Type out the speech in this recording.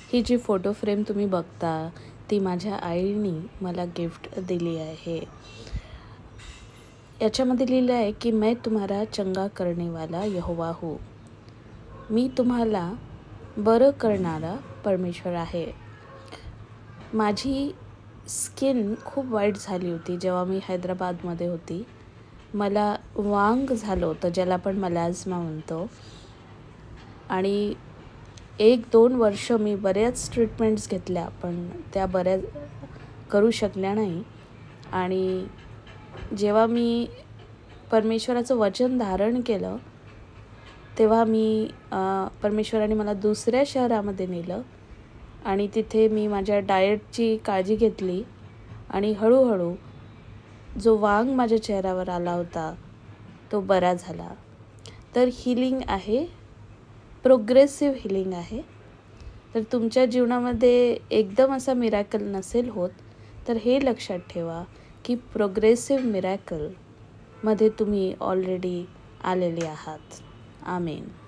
ही जी photo frame तुम्ही बघता ती माझ्या आईने मला गिफ्ट दिली आहे। याच्यामध्ये लिहिलं आहे की मैं तुम्हारा चंगा करने वाला यहोवा हूँ। मी तुम्हाला बरं करणारा परमेश्वर आहे। माझी स्किन खूप वाईट झाली होती जेव्हा मी हैदराबादमध्ये होती। मला वांग झालं होतं, ज्याला आपण मलाजमा म्हणतो, आणि 1-2 वर्ष मी बऱ्याच ट्रीटमेंट्स घेतल्या, पण त्या बऱ्याच करू शकल्या नाही। आणि जेव्हा मी परमेश्वराचं वचन धारण केलं तेव्हा परमेश्वराने मला दुसऱ्या शहरामध्ये नेलं आणि तिथे मी माझ्या डाएटची काळजी घेतली आणि हळूहळू जो वांग माझ्या चेहऱ्यावर आला होता तो बरा झाला। तर हीलिंग आहे, प्रोग्रेसिव्ह हीलिंग आहे। तर तुमच्या जीवनामध्ये एकदम असा मिरॅकल नसेल होत, तर हे लक्षात ठेवा की प्रोग्रेसिव्ह मिरॅकल मध्ये तुम्ही ऑलरेडी आलेले आहात। आमेन।